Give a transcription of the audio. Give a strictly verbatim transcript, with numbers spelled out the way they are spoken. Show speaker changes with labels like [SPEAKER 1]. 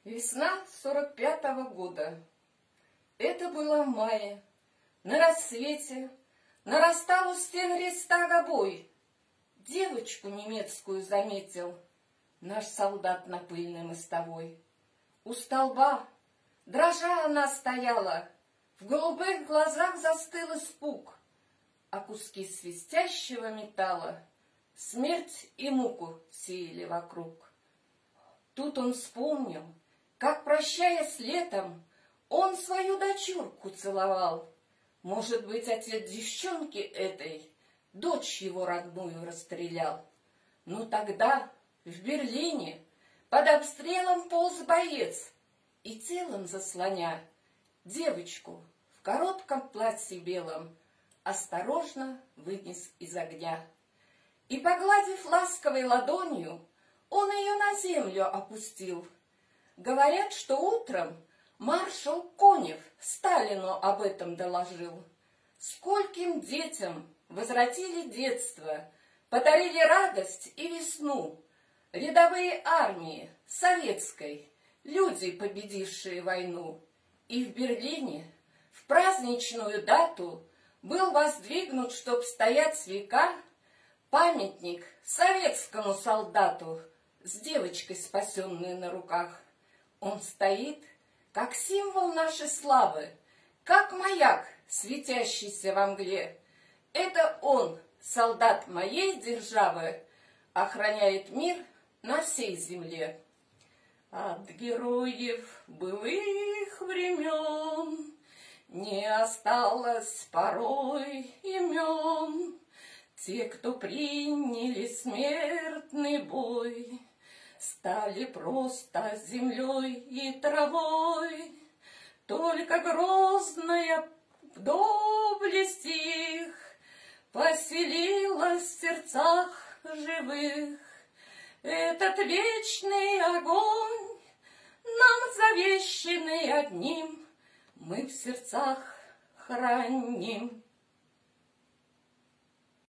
[SPEAKER 1] Весна сорок пятого года. Это было в мае. На рассвете нарастал у стен Рейхстага бой. Девочку немецкую заметил наш солдат на пыльной мостовой. У столба, дрожа, она стояла, в голубых глазах застыл испуг, а куски свистящего металла смерть и муку сеяли вокруг. Тут он вспомнил, как, прощаясь летом, он свою дочурку целовал. Может быть, отец девчонки этой дочь его родную расстрелял. Но тогда в Берлине под обстрелом полз боец и телом заслоня девочку в коротком платье белом осторожно вынес из огня. И, погладив ласковой ладонью, он ее на землю опустил. Говорят, что утром маршал Конев Сталину об этом доложил. Скольким детям возвратили детство, подарили радость и весну рядовые армии советской, люди, победившие войну. И в Берлине в праздничную дату был воздвигнут, чтоб стоять с века, памятник советскому солдату с девочкой, спасенной на руках. Он стоит, как символ нашей славы, как маяк, светящийся во мгле. Это он, солдат моей державы, охраняет мир на всей земле. От героев былых времен не осталось порой имен. Те, кто приняли смертный бой, стали просто землей и травой. Только грозная доблесть их поселилась в сердцах живых. Этот вечный огонь, нам завещанный одним, мы в сердцах храним.